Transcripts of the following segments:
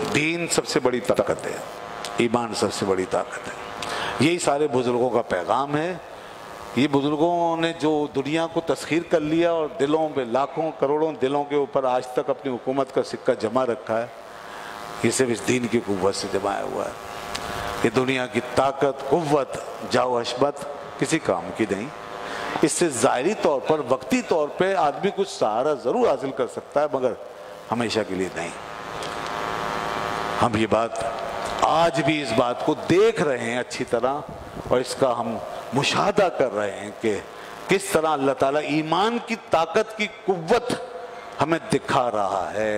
دین سب سے بڑی طاقت ہے، ایمان سب سے بڑی طاقت ہے۔ یہی سارے بزرگوں کا پیغام ہے۔ یہ بزرگوں نے جو دنیا کو تسخیر کر لیا اور دلوں پہ لاکھوں کروڑوں دلوں کے اوپر آج تک اپنی حکومت کا سکہ جمع رکھا ہے، یہ صرف اس دین کی قوت سے جمایا ہوا ہے۔ یہ دنیا کی طاقت، قوت، جاؤ حشمت کسی کام کی نہیں۔ اس سے ظاہری طور پر، وقتی طور پہ آدمی کچھ سہارا ضرور حاصل کر سکتا ہے، مگر ہمیشہ کے لیے نہیں۔ ہم یہ بات آج بھی اس بات کو دیکھ رہے ہیں اچھی طرح، اور اس کا ہم مشاہدہ کر رہے ہیں کہ کس طرح اللہ تعالیٰ ایمان کی طاقت کی قوت ہمیں دکھا رہا ہے۔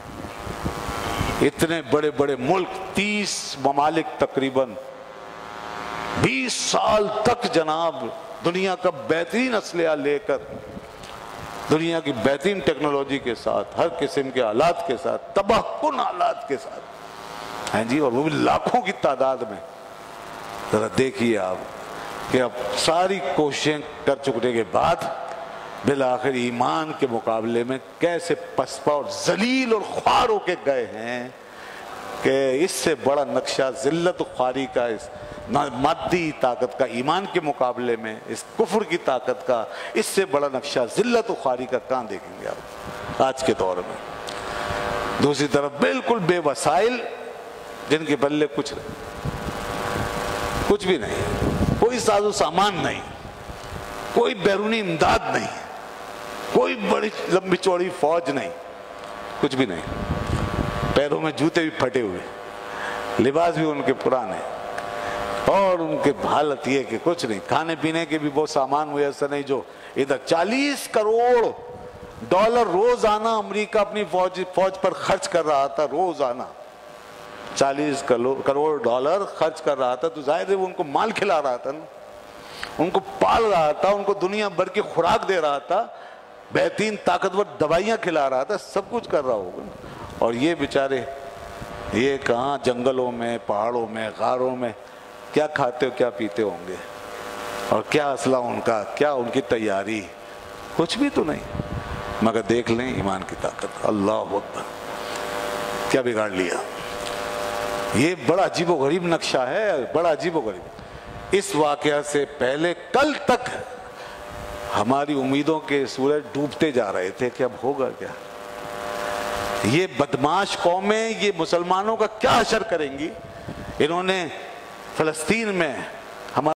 اتنے بڑے بڑے ملک، 30 ممالک تقریباً 20 سال تک جناب دنیا کا بہترین اسلحہ لے کر، دنیا کی بہترین ٹیکنالوجی کے ساتھ، ہر قسم کے آلات کے ساتھ، تباہ کن آلات کے ساتھ ہیں جی، اور وہ بھی لاکھوں کی تعداد میں۔ ذرا دیکھیے آپ کہ اب ساری کوششیں کر چکنے کے بعد بالآخر ایمان کے مقابلے میں کیسے پسپا اور ذلیل اور خوار ہو کے گئے ہیں کہ اس سے بڑا نقشہ ذلت و خواری کا، اس مادی طاقت کا ایمان کے مقابلے میں، اس کفر کی طاقت کا، اس سے بڑا نقشہ ذلت و خواری کا کہاں دیکھیں گے آپ آج کے دور میں۔ دوسری طرف بالکل بے وسائل، جن کے بلے کچھ بھی نہیں، کوئی ساز و سامان نہیں، کوئی بیرونی امداد نہیں، کوئی بڑی لمبی چوڑی فوج نہیں، کچھ بھی نہیں، پیروں میں جوتے بھی پھٹے ہوئے، لباس بھی ان کے پرانے، اور ان کے حالت یہ کہ کچھ نہیں، کھانے پینے کے بھی وہ سامان ہوئے ایسا نہیں جو ادھر 40 کروڑ ڈالر روزانہ امریکہ اپنی فوج پر خرچ کر رہا تھا، روزانہ 40 کروڑ ڈالر خرچ کر رہا تھا، تو ظاہر ہے وہ ان کو مال کھلا رہا تھا نا، ان کو پال رہا تھا، ان کو دنیا بھر کی خوراک دے رہا تھا، بہترین طاقتور دوائیاں کھلا رہا تھا، سب کچھ کر رہا ہوگا، اور یہ بیچارے یہ کہاں جنگلوں میں، پہاڑوں میں، غاروں میں کیا کھاتے ہو، کیا پیتے ہوں گے، اور کیا اسلحہ ان کا، کیا ان کی تیاری، کچھ بھی تو نہیں، مگر دیکھ لیں ایمان کی طاقت، اللہ اکبر، کیا بگاڑ لیا۔ یہ بڑا عجیب و غریب نقشہ ہے، بڑا عجیب و غریب۔ اس واقعہ سے پہلے کل تک ہماری امیدوں کے سورج ڈوبتے جا رہے تھے کہ اب ہوگا کیا، یہ بدماش قومیں یہ مسلمانوں کا کیا حشر کریں گی۔ انہوں نے فلسطین میں